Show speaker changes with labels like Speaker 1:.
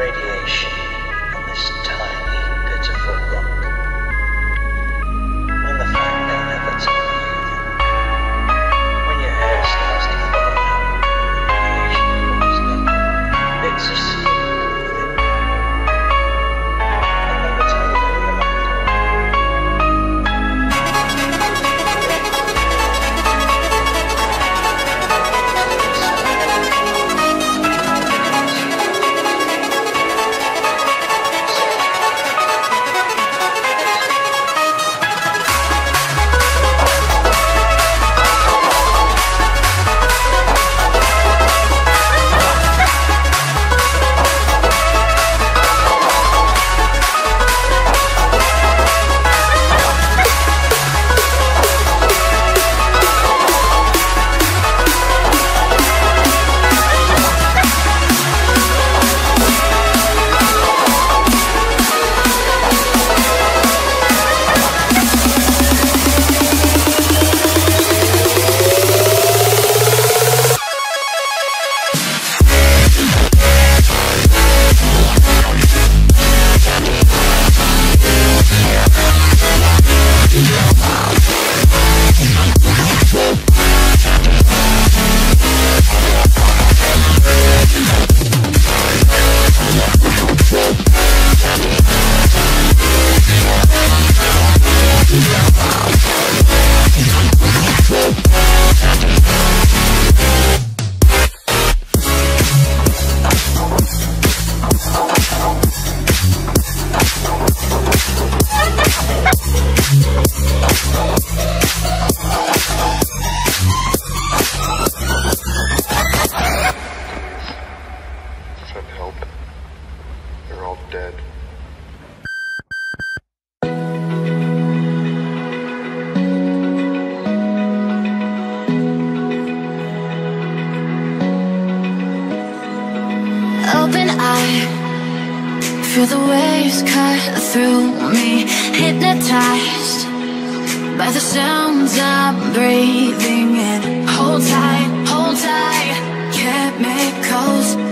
Speaker 1: radiation on this tiny, pitiful rock. And the fact they never tell you that when your hair starts to fall out, radiation falls down. It's a secret within you. They never tell you that you're not
Speaker 2: Send help. They're all dead.
Speaker 3: Open eye, feel the waves cut through me, hypnotized by the sounds I'm breathing in. Hold tight, chemicals